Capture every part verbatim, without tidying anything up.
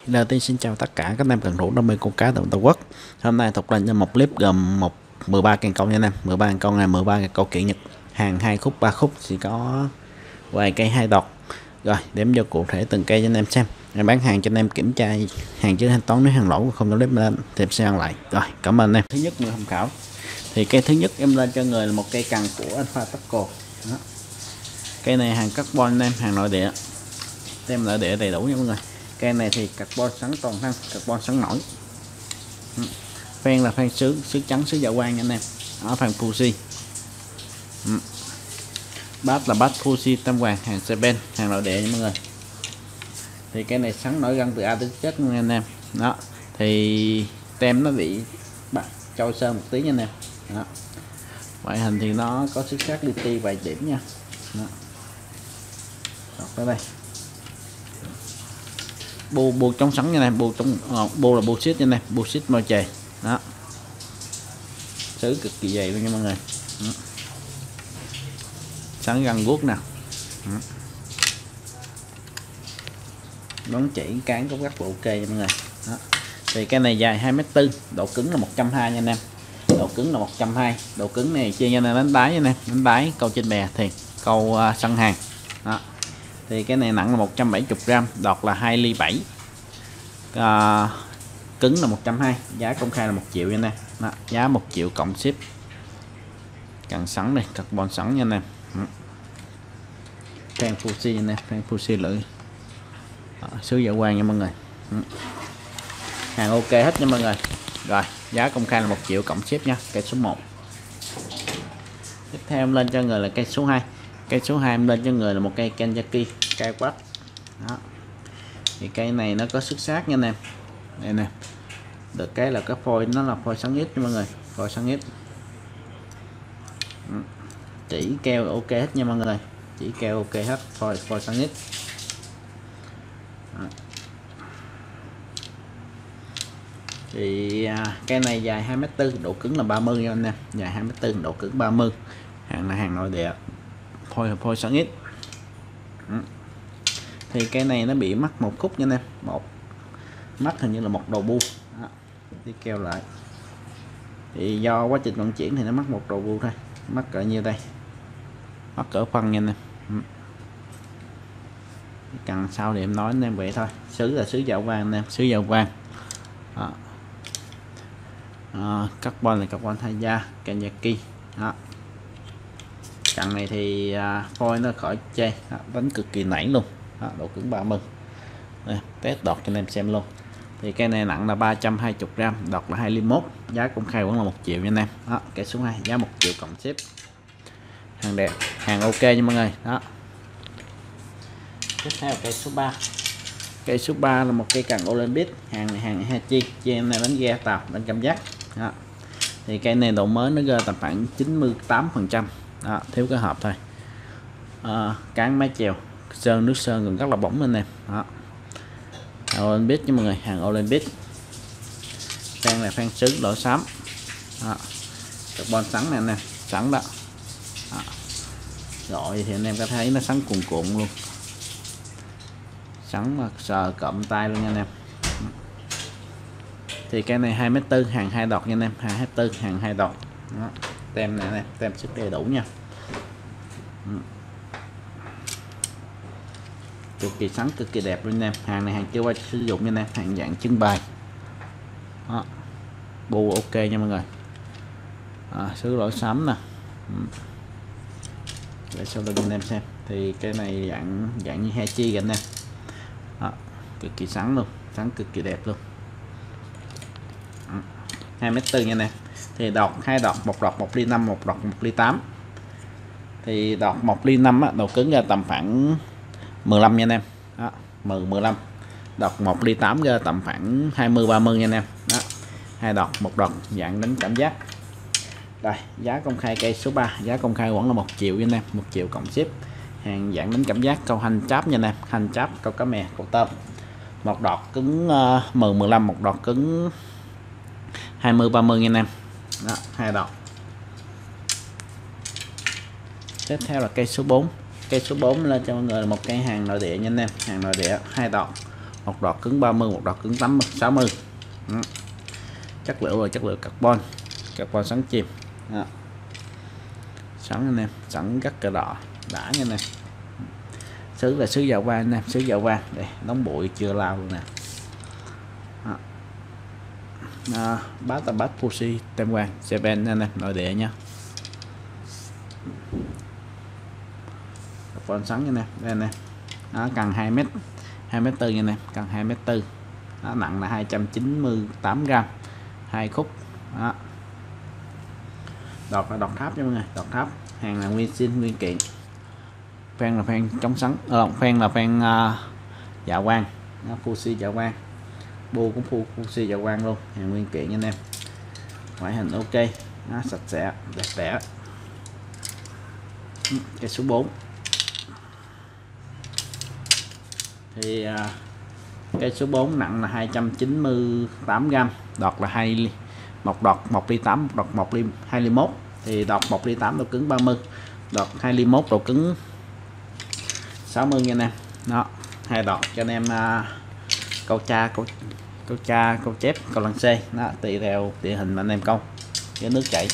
Đầu tiên xin chào tất cả các anh em cần thủ đam mê câu cá tại Tổ quốc. Hôm nay Thục lên cho một clip gồm một mười ba cần câu nha anh em. mười ba cần câu này mười ba cần câu kiện Nhật, hàng hai khúc ba khúc chỉ có vài cây hai đọt. Rồi đếm vô cụ thể từng cây cho anh em xem. Em bán hàng cho anh em kiểm tra hàng chứ thanh toán nếu hàng lỗ không có clip lên thì em sẽ ăn lại. Rồi cảm ơn anh em. Thứ nhất người tham khảo thì cây thứ nhất em lên cho người là một cây cần của Alpha Tackle. Cây này hàng carbon anh em, hàng nội địa, tem nội địa đầy đủ nha mọi người. Cây này thì carbon sắn toàn thân, carbon sắn nổi. Phen là phen sứ sứ trắng sứ dạ quang nha anh em, ở phen Fuji. Bát là bát Fuji tam hoàng, hàng Seven, hàng nội địa nha mọi người. Thì cái này sắn nổi gân từ A tới Z nha anh em. Đó thì tem nó bị trôi sơn một tí nha anh em. Đó. Ngoại hình thì nó có xuất sắc li ti vài điểm nha. Đó. Đọc tới đây. Bô bô chống sắn nha em, bô chống bô là bô xít nha em, bô xít môi chày. Đó, sứ cực kỳ dày luôn nha mọi người. Đó. Sắn găng guốc nào, đón chỉ cán cũng rất là ok nha mọi người. Đó. Thì cái này dài hai mét tư, độ cứng là một trăm hai mươi nha anh em, độ cứng là một trăm hai mươi, độ cứng này chia nha anh em, đánh đáy nha anh em, đánh đáy câu trên bè thì câu uh, săn hàng. Đó. Thì cái này nặng là một trăm bảy mươi gram, đọt là hai ly bảy, à, cứng là một trăm hai mươi, giá công khai là một triệu nha anh em. Đó, giá một triệu cộng ship. Cần sẵn đây, carbon sẵn nha anh em. Phen Fuji anh em, phen Fuji lưỡi sứ dạ quang nha mọi người. Hàng ok hết nha mọi người. Rồi giá công khai là một triệu cộng ship nha. Cây số một. Tiếp theo em lên cho người là cây số hai. Cây số hai em lên cho người là một cây Kenzaki cây quát. Đó. Thì cây này nó có xuất sắc nha anh em. Đây nè, được cái là cái phôi nó là phôi sáng ít nha mọi người, phôi sáng ít. Chỉ keo ok hết nha mọi người, chỉ keo ok hết, phôi phôi sáng ít. Thì à, cây này dài hai mét tư, độ cứng là ba mươi nha anh em, dài hai mét tư, độ cứng ba mươi, hàng là hàng nội địa, phôi phôi sáng ít. Thì cây này nó bị mắc một khúc nha anh em, một mắt hình như là một đầu bu. Đó, đi keo lại thì do quá trình vận chuyển thì nó mắc một đầu bu thôi, mắc cỡ nhiêu đây, mắc cỡ phân nha anh em. Cần sau thì em nói anh em vậy thôi. Sứ là sứ dạo vàng anh em, sứ dạo vàng. Đó. À, carbon là carbon thay da Kenzaki. Đó. Cần này thì à, phôi nó khỏi chê, đó, đánh cực kỳ nảy luôn. Đó, độ cứng ba mươi. Đây, test đọt cho anh em xem luôn. Thì cây này nặng là ba trăm hai mươi gram, đọt là hai ly mốt, giá công khai vẫn là một triệu nha anh em. Đó, cây số hai giá một triệu cộng ship. Hàng đẹp, hàng ok nha mọi người. Đó. Tiếp theo cây số ba. Cây số ba là một cây cần Olympic, hàng này hàng Hachi, chị em này đánh ghe tàu, đánh cảm giác. Đó. Thì cây này độ mới nó rơi tầm khoảng chín mươi tám phần trăm. Đó, thiếu cái hộp thôi. À, cán máy chèo, sơn nước sơn còn rất là bóng lên em. Đó. Hàng Olympic nha mọi người, hàng Olympic. Phen là phen sứ đỏ xám. Đó. Carbon sắn này nè, sẵn đó. Đó. Rồi thì anh em có thấy nó sắn cuồn cuộn luôn, sắn mà sờ cộm tay luôn nha anh em. Thì cái này hai mét tư, hàng hai đọt nha anh em, hai mét tư, hàng hai đọt. Đó. Tem này nè, tem sức đầy đủ nha. Cực kỳ sắn, cực kỳ đẹp luôn anh em. Hàng này hàng chưa qua sử dụng nha anh em, hàng dạng trưng bày. Đó. Bu ok nha mọi người. À, sứ lỗi xám nè. Để sau lưng anh em xem. Thì cái này dạng dạng như Hachi anh em. Đó. Cực kỳ sắn luôn, sắn cực kỳ đẹp luôn. hai mét tư nha nè. Thì đọt hai đọt, một đọt một ly năm, một đọt một ly tám. Thì đọt một ly năm á, độ cứng ra tầm khoảng mười lăm nha anh em. Đó, mười mười lăm. Đọt một ly tám ra tầm khoảng hai mươi ba mươi nha anh em. Đó. Hai đọt, một đọt dạng đánh cảm giác. Rồi, giá công khai cây số ba, giá công khai vẫn là một triệu nha anh em, một triệu cộng ship. Hàng dạng đánh cảm giác, câu hành cháp nha anh em, hành cháp, câu cá mè, câu tôm. Một đọt cứng uh, mười mười lăm, một đọt cứng hai mươi ba mươi nha anh em. Đó, hai đọt. Tiếp theo là cây số bốn. Cây số bốn lên cho mọi người là một cây hàng nội địa nha anh em, hàng nội địa hai đọt, một đọt cứng ba mươi, một đọt cứng tám mươi, sáu mươi. Đó. Chất liệu là chất liệu carbon, carbon sắn chìm. Đó. Sắn anh em, sắn rất cờ đỏ đã nha anh em. Sứ là sứ dầu vàng anh em, sứ dầu vàng đây, đóng bụi chưa lau luôn nè. À, bát là bát Fuji tem vàng Japan anh em, nội địa nha. Còn sắn nha nè, đây nè. Đó, cần hai mét, hai mét tư nha nè, cần hai mét tư. Đó, nặng là hai trăm chín mươi tám gam, hai khúc. Đó. Đọt là đọt tháp nha mọi người, đọt tháp, hàng là nguyên zin nguyên kiện. Phan là phan chống sắn, ờ, phan là phan uh, dạ quang, Fuji dạ quang. Bu cũng Fuji dạ quang luôn, hàng nguyên kiện nha anh em. Ngoại hình ok, đó, sạch sẽ, đẹp đẽ. Cái số bốn thì uh, cái số bốn nặng là hai trăm chín mươi tám gam, đọt là hai một đọt một ly tám, một đọt một ly hai ly mốt, thì đọt một ly tám độ cứng ba mươi, đọt hai ly mốt độ cứng sáu mươi nha anh em. Đó, hai đọt cho anh em uh, câu cha câu câu cha câu chép câu lăng xê, đó tùy theo địa hình mà anh em câu cái nước chảy.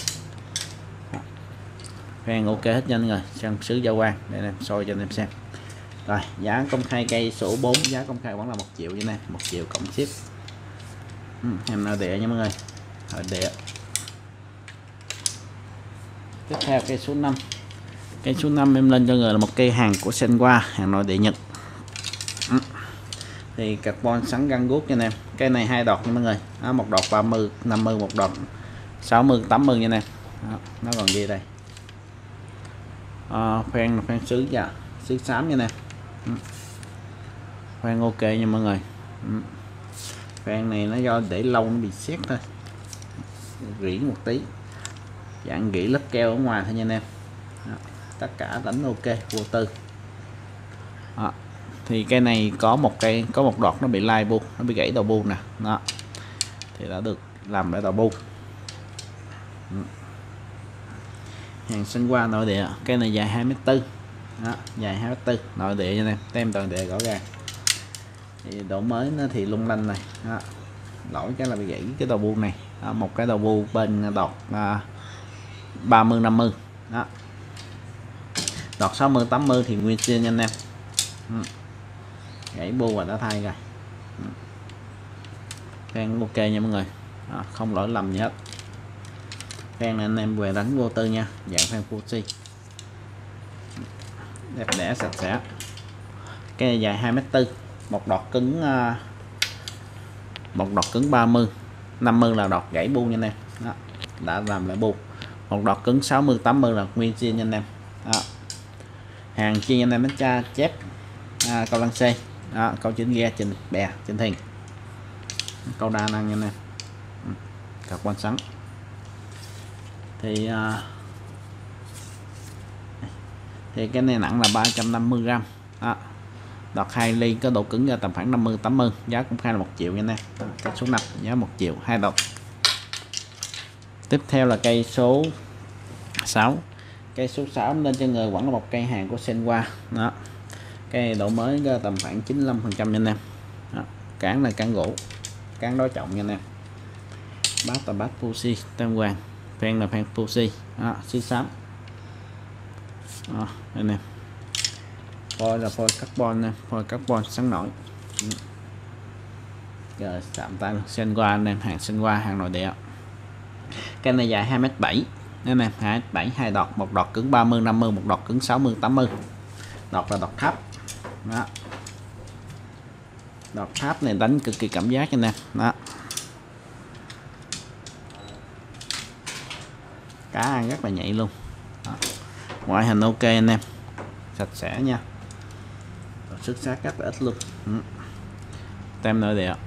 Phan ok hết nha anh ơi, sang sứ giao quan để anh em soi cho anh em xem. Rồi giá công khai cây số bốn, giá công khai vẫn là một triệu như này, một triệu cộng ship. Ừ, em nội địa nha mọi người, nội địa. Tiếp theo cây số năm, cây số năm em lên cho người là một cây hàng của Senwa, hàng nội địa Nhật. Ừ. Thì carbon sắn găng guốc nha anh em, cây này hai đọt nha mọi người. Đó, một đọt ba mươi, năm mươi, một đọt sáu mươi, tám mươi nha anh em. Đó, nó còn gì đây? À, phan phan sứ dạ, sứ xám nha anh em. Ừ. Phan ok nha mọi người. Ừ. Phan này nó do để lâu nó bị xét thôi, rỉ một tí, dạng rỉ lớp keo ở ngoài thôi nha anh em. Đó. Tất cả đánh ok vô tư. Đó. Thì cái này có một cây, có một đọt nó bị lai bu, nó bị gãy đầu bu nè. Đó, thì đã được làm lại đầu bu. Ừ. Hàng Senwa nội địa, cây này dài hai mét tư. Đó, dài hai mét tư, nội địa nha em, tem toàn địa rõ ràng. Thì độ mới nó thì lung lanh này. Đó. Lỗi cái là bị gãy cái đầu bu này. Đó, một cái đầu bu bên đọt à, ba mươi năm mươi. Đó. Đọt sáu mươi tám mươi thì nguyên zin nha anh em. Ừ. Gãy bu và đã thay rồi. Ừ. Phan ok nha mọi người. Đó, không lỗi lầm gì hết. Phan này anh em về đánh vô tư nha, dạng phan Fuji đẹp đẽ sạch sẽ. Cái này dài hai mét tư, một đọt cứng một đọt cứng ba mươi, năm mươi là đọt gãy bu nha anh em. Đó, đã làm lại bu. Một đọt cứng sáu mươi tám mươi là nguyên zin nha anh em. Đó. Hàng chi anh em đánh cha chép à, câu lăng xê, đó, câu chính ghe trên bè trên thuyền, câu đa năng nha anh em. Cặp quan sắn thì uh, thì cái này nặng là ba trăm năm mươi gam. Đó. Đọt hai ly có độ cứng ra tầm khoảng năm mươi tám mươi, giá cũng khai là một triệu nha anh em. Cây số năm giá một triệu, hai đọt. Tiếp theo là cây số sáu. Cây số sáu lên cho người vẫn là một cây hàng của Senwa. Đó. Cây độ mới ra tầm khoảng chín mươi lăm phần trăm nha anh em. Đó. Cán là cán gỗ, cán đối trọng nha anh em. Bát là bát Fuji tam hoàng, phan là phan Fuji, xứ xám. Đó, đây nè. Phôi là phôi carbon nè, phôi carbon sáng nổi. Rồi tạm tay Senwa anh em, hàng Senwa, hàng nội địa. Cái này dài hai mét bảy nè nè, hai mét bảy, hai đọt, một đọt cứng ba mươi năm mươi, một đọt cứng sáu mươi tám mươi. Đọt là đọt tháp. Đó. Đọt tháp này đánh cực kỳ cảm giác cho nè. Đó. Cá ăn rất là nhạy luôn. Đó. Ngoại hình ok anh em, sạch sẽ nha, xuất sắc rất là ít luôn. Ừ. Tem nội địa.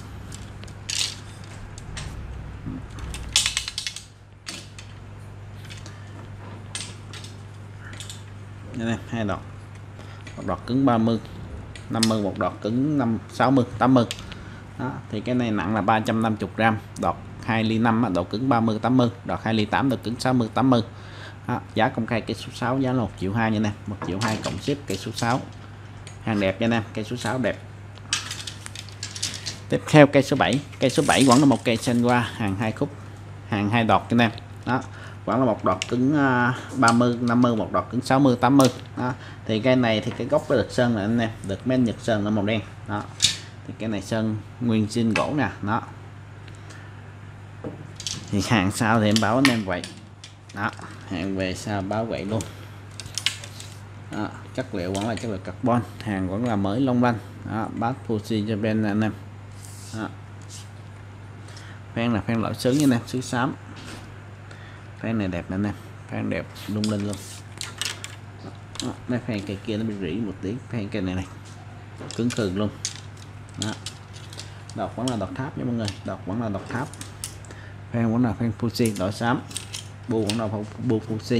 Đây này, hai đọt, một đọt cứng ba mươi năm mươi, một đọt cứng năm sáu mươi tám mươi. Đó, thì cái này nặng là ba trăm năm mươi gam, đọt hai ly năm độ cứng ba mươi tám mươi, đọt hai ly tám độ cứng sáu mươi tám mươi. Đó, giá công khai cây số sáu giá là một triệu hai nha nè, một triệu hai cộng ship cây số sáu. Hàng đẹp nha nè, cây số sáu đẹp. Tiếp theo cây số bảy, cây số bảy vẫn là một cây Senwa hàng hai khúc, hàng hai đọt cho anh em. Đó, vẫn là một đọt cứng uh, ba mươi, năm mươi, một đọt cứng sáu mươi, tám mươi. Đó. Thì cây này thì cái gốc được sơn là anh em, được men Nhật sơn là màu đen. Đó. Thì cái này sơn nguyên zin gỗ nè, đó. Thì hàng sau thì em báo anh em vậy. Đó, hàng về sau báo vậy luôn. Đó, chất liệu vẫn là chất liệu carbon, hàng vẫn là mới long lanh. Đó, bát Fuji Japan anh em. Đó. Phen là phen loại sứ nha anh em, sứ xám. Phen này đẹp nè anh em, phen đẹp lung linh luôn. Đó, mấy phen cây kia nó bị rỉ một tí, phen cây này này cứng khừ luôn. Đó. Đọt vẫn là đọt tháp nha mọi người, đọt vẫn là đọt tháp. Phen vẫn là phen Fuji đỏ xám, bu vẫn là bu Fuji.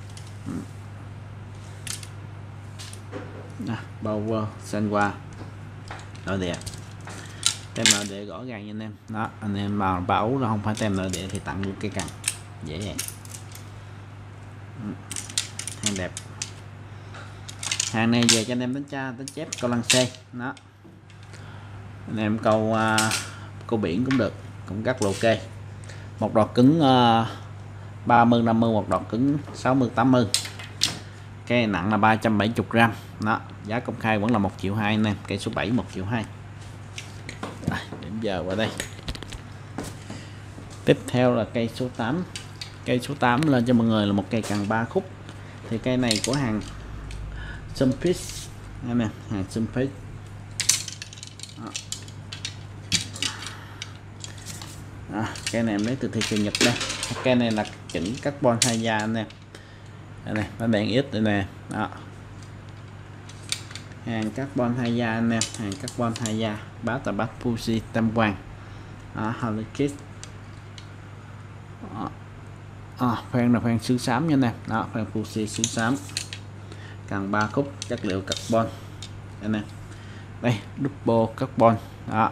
Power Senwa nội địa, tem nội địa rõ ràng nha anh em. Đó, anh em mà bảo là không phải tem nội địa thì tặng luôn cây cần dễ dàng. Hàng đẹp, hàng này về cho anh em đánh tra đánh chép câu lăng xê. Đó, anh em câu uh, câu biển cũng được, cũng rất là ok. Một đọt cứng uh, ba mươi, năm mươi, một đọt cứng sáu mươi, tám mươi. Cái nặng là ba trăm bảy mươi gram. Đó, giá công khai vẫn là một triệu hai anh em, cây số bảy một triệu hai. Rồi, đến giờ qua đây. Tiếp theo là cây số tám. Cây số tám lên cho mọi người là một cây cần ba khúc. Thì cây này của hàng Sumpit anh em, hàng Sumpit. Đó, cây này em lấy từ thị trường Nhật đây. Cây này là chỉnh carbon hai da anh em. Đây này, nó đèn ít đây nè. Đó, hàng carbon hai da anh em, hàng carbon hai da, bát là bát Fuji tam quan. Đó, Holy Kiss. À, phen là phen sứ xám nha anh em. Đó, phen Fuji sứ xám, cần ba khúc, chất liệu carbon anh em. Đây, double carbon. Đó,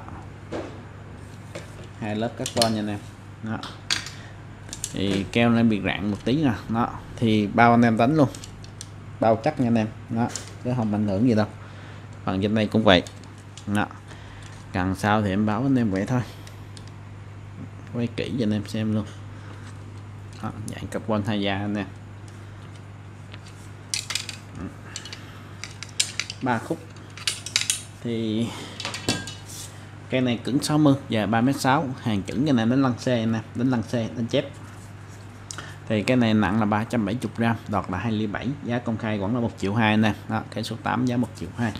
hai lớp carbon nha anh em. Đó, thì keo này bị rạn một tí nè. Đó, thì bao anh em đánh luôn, bao chắc nha anh em. Đó, chứ không ảnh hưởng gì đâu. Phần trên đây cũng vậy. Đó, cần sau thì em báo anh em vậy thôi, quay kỹ cho anh em xem luôn. Đó, dạng carbon hai da anh em, ba khúc. Thì cây này cứng sáu mươi, dài ba mét sáu, hàng chuẩn cái này đánh lăng xe nè, đánh lăng xe, đánh chép. Thì cái này nặng là ba trăm bảy mươi gram, đọt là hai ly bảy, giá công khai vẫn là một triệu hai nè. Đó, cây số tám giá một triệu hai.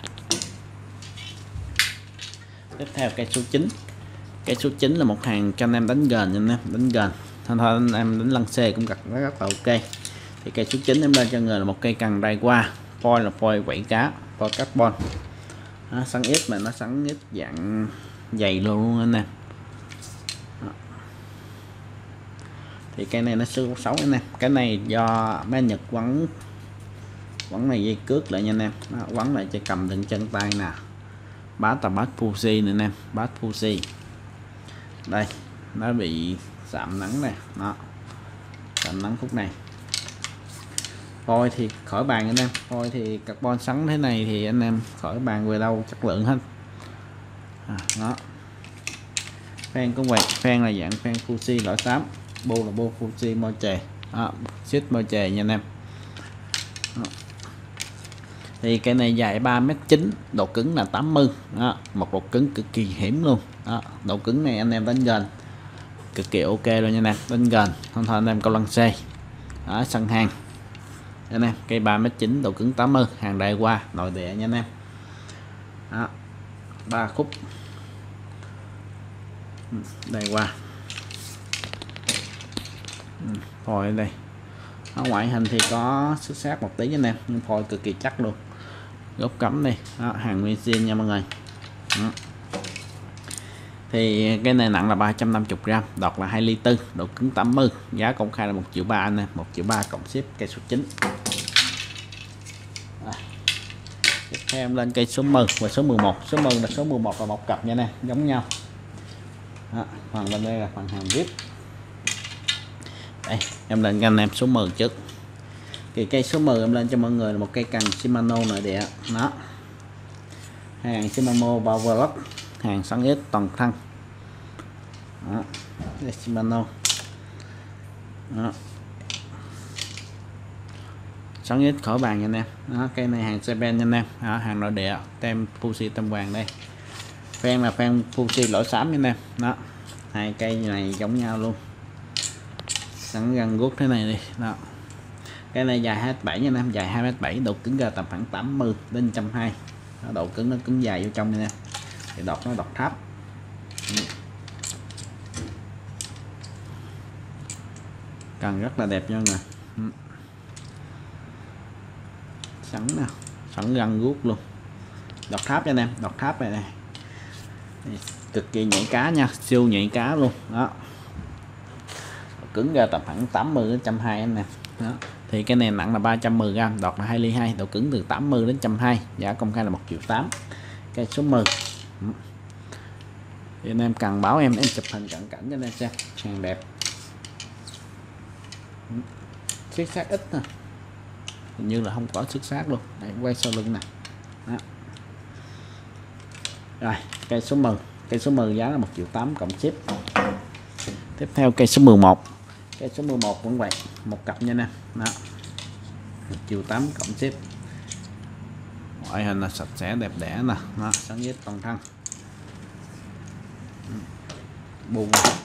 Tiếp theo cây số chín. Cây số chín là một hàng cho anh em đánh gần nha anh em, đánh gần. Thôi thôi anh em đánh lăng xe cũng rất, rất là ok. Thì cây số chín em lên cho người là một cây cần đai qua, foil là foil quẩy cá, foil carbon. Đó, sắn ít mà nó sắn ít dạng dày luôn anh em. Thì cái này nó siêu xấu anh em. Cái này do mấy Nhật quấn quấn này dây cước lại nha anh em. Đó, quấn lại cho cầm đựng chân tay nè. Bát là bát Fuji nè anh em, bát Fuji. Đây, nó bị sạm nắng này, đó, sạm nắng khúc này. Phôi thì khỏi bàn anh em, phôi thì carbon sắn thế này thì anh em khỏi bàn về đâu chất lượng hết. À, đó, phen cũng vậy, phen là dạng phen Fuji loại xám, bu là bu Fuji môi chề, xít môi chề nha anh em. Đó. Thì cái này dài ba mét chín, độ cứng là tám mươi. Đó, một độ cứng cực kỳ hiểm luôn. Đó, độ cứng này anh em đánh gần cực kỳ ok luôn nha anh em, đánh gần không thôi anh em câu lăng xe. Đó, sân hàng anh em, cây ba mét chín, độ cứng tám mươi, hàng đai qua, nội địa nha anh em. Đó, ba khúc đai qua. Phôi ở đây, ở ngoại hình thì có xuất sắc một tí nha anh em, nhưng phôi cực kỳ chắc luôn. Gốc cắm đây. Đó, hàng nguyên zin nha mọi người. Đó. Thì cái này nặng là ba trăm năm mươi gram, đọt là hai ly tư, độ cứng tám mươi, giá công khai là một triệu ba anh em, một triệu ba cộng ship. Cây số chín. À, tiếp theo em lên cây số mười và số mười một. Số mười là số mười một là một cặp nha nè, giống nhau. Đó, phần bên đây là phần hàng vê i pê. Đây, em lên anh em số mười trước. Thì cây số mười em lên cho mọi người là một cây cần Shimano nội địa. Đó, hàng Shimano Power Lock, hàng xoắn ếch toàn thân. Đó. Shimano. Đó. Xoắn ếch khỏi bàn nha anh em. Đó, cây này hàng Japan nha anh em. Đó, hàng nội địa, tem Fuji Tam Hoàng đây. Phen là phen Fuji lỗ xám nha anh em. Đó, hai cây này giống nhau luôn, sẵn gần guốc thế này đi. Đó, cái này dài hai mét bảy nha anh em, dài hai mét bảy, độ cứng ra tầm khoảng tám mươi đến một trăm hai mươi. Độ cứng nó cứng dài vô trong nha anh em, thì đọt nó đọt thấp. Cần rất là đẹp nha nè, sẵn nè, sẵn găng guốc luôn, đọt tháp cho anh em, đọt tháp này này, cực kỳ nhạy cá nha, siêu nhạy cá luôn. Đó, cứng ra tầm khoảng tám mươi đến một trăm hai mươi anh em. Đó, thì cái này nặng là ba trăm mười gam, đọt là hai ly hai, độ cứng từ tám mươi đến một trăm hai mươi, giá công khai là một triệu tám. Cây số mười. Thì anh em cần báo em em chụp hình cận cảnh cho anh em xem, hàng đẹp, xước sát ít nè, hình như là không có xước sát luôn. Đây, quay sau lưng nè. Đó. Rồi cây số mười, cây số mười giá là một triệu tám cộng ship. Tiếp theo cây số mười một, cây số mười một cũng vậy, một cặp nha nè. Đó, một triệu tám cộng ship. Ngoại hình là sạch sẽ đẹp đẽ nè. Đó, sáng nhất toàn thân, buông.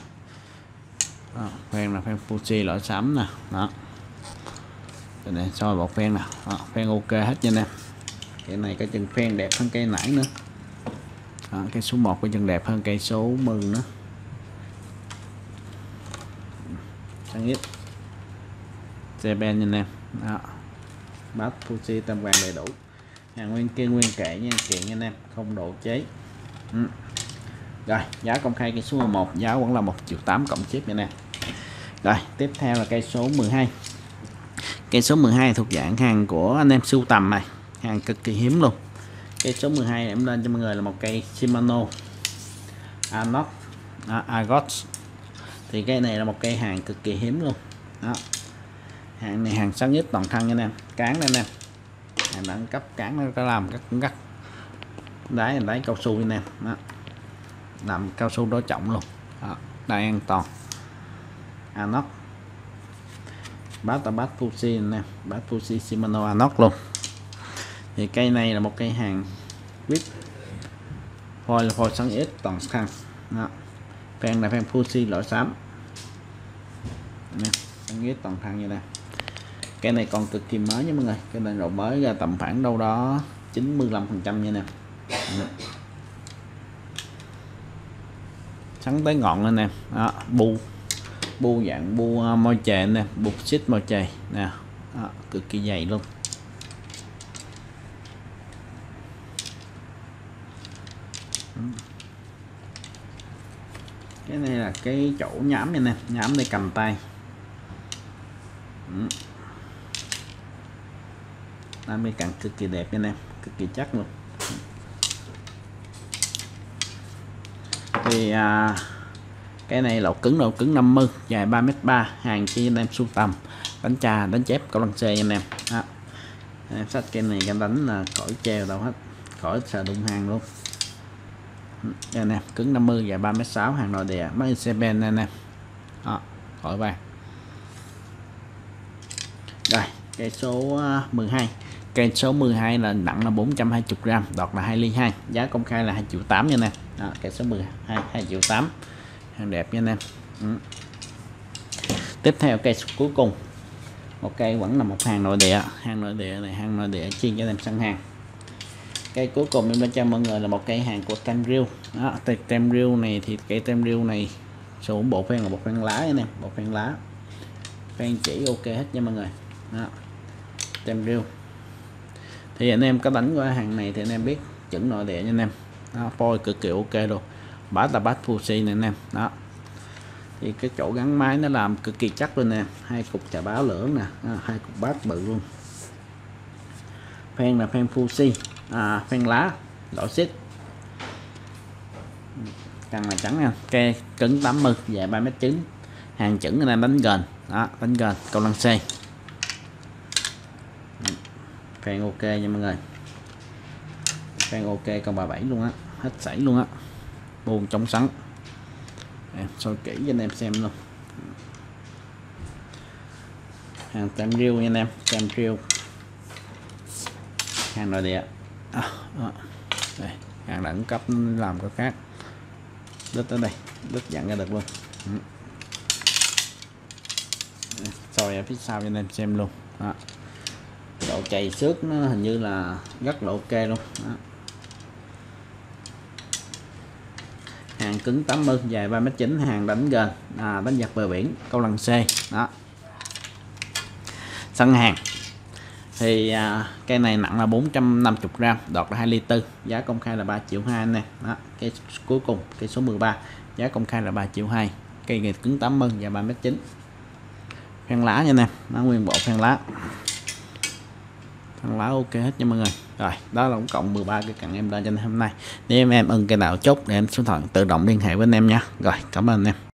Phen là phen Fuji loại xám nè. Đó, cái này soi bọc phen nè. Đó, phen ok hết nha nè. Cái này cái chân phen đẹp hơn cây nãy nữa. Đó, cây số một cái chân đẹp hơn cây số mười nữa. Sáng nhất Japan nha nè. Đó, bát Fuji Tam Hoàng đầy đủ, hàng nguyên kia nguyên kệ nha, kiện nha anh em, không độ chế. Ừ. Rồi giá công khai cây số mười một giá vẫn là một triệu tám cộng ship nha nè. Rồi tiếp theo là cây số mười hai. Cây số mười hai thuộc dạng hàng của anh em sưu tầm này, hàng cực kỳ hiếm luôn. Cây số mười hai em lên cho mọi người là một cây Shimano Anox à, Argos. Thì cái này là một cây hàng cực kỳ hiếm luôn. Đó, hàng này hàng sáng nhất toàn thân nha anh em, cán đây nè, hàng đẳng cấp cán nó có làm các cắt đáy đáy cao su nha em. Làm cao su đối trọng luôn. Đó, đai an toàn Anox, bát là bát Fuji nè, bát Fuji Shimano Anox luôn. Thì cây này là một cây hàng vip, phôi phôi sáng ếch toàn thân. Đó, phen là phen Fuji loại xám nè, sáng ếch toàn thân như này. Cái này còn cực kỳ mới nha mọi người, cái này độ mới ra tầm khoảng đâu đó chín mươi lăm phần trăm nha nè. Sắn tới ngọn lên nè. Đó, bu bu dạng bu uh, môi chề nè, bu xích môi chề nè. Đó, cực kỳ dày luôn. Cái này là cái chỗ nhám này nè, nhám đây cầm tay. Làm cái càng cực kỳ đẹp nha nè, cực kỳ chắc luôn. Thì à, cái này lỗ cứng độ cứng năm mươi, dài ba mét ba, hàng chi anh em sưu tầm, đánh trà đánh chép câu lăng xê anh em. Đó, em sách cái này em đánh là khỏi treo đâu hết, khỏi sợ đụng hàng luôn. Đây nè, cứng năm mươi, dài ba mét sáu, hàng nội địa, mấy xe ben này nè. Đó, khỏi vàng. Rồi cây số mười hai, cây số mười hai là nặng là bốn trăm hai mươi gram, đọt là hai ly hai, giá công khai là hai triệu tám nha nè. Đó, cây số mười hai hai triệu tám, hàng đẹp nha nè. Ừ. Tiếp theo cây số cuối cùng, một cây vẫn là một hàng nội địa, hàng nội địa này, hàng nội địa chuyên cho em săn hàng. Cây cuối cùng em đã cho mọi người là một cây hàng của Temrill. Đó, Temrill này thì cây Temrill này số bộ phen là bộ phen lá nha nè, bộ phen lá, phen chỉ ok hết nha mọi người. Đó, Temrill thì anh em có đánh qua hàng này thì anh em biết chuẩn nội địa nha anh em. Đó, phôi cực kỳ ok luôn, bát là bát Fuji này anh em. Đó, thì cái chỗ gắn máy nó làm cực kỳ chắc luôn nè, hai cục chà báo lửa nè. Đó, hai cục bát bự luôn. Phen là phen Fuji, à, phen lá lỗ xích, càng là trắng nha, cây cứng tám mươi, dài ba mét chín, hàng chuẩn anh em đánh gần. Đó, đánh gần câu lăng xê, phen ok nha mọi người, phen ok con bà bảy luôn á, hết sảy luôn á. buông chống sắn. Em soi kỹ cho anh em xem luôn. Hàng tem riêu nha anh em, tem riêu hàng nội địa. À, à. Đây, hàng đẳng cấp làm có khác, đứt tới đây, đứt dặn ra được luôn. Soi ở phía sau cho anh em xem luôn. Đó. Độ chày xước nó hình như là rất là ok luôn. Đó. Hàng cứng tám mươi, dài ba mét chín, hàng đánh gần, à, đánh giặc bờ biển, câu lần C. Đó. Sân hàng thì à, cây này nặng là bốn trăm năm mươi gram, đọt là hai ly tư, giá công khai là ba triệu hai nè. Đó, cái cuối cùng cây số mười ba, giá công khai là ba triệu hai. Cây này cứng tám mươi, dài ba mét chín. Phen lá nha nè, nó nguyên bộ phen lá. Phen lá ok hết nha mọi người. Rồi, đó là tổng cộng mười ba cái cần em lên cho hôm nay. Nếu em em ưng cây nào chốt để em số điện thoại tự động liên hệ với anh em nha. Rồi, cảm ơn anh em.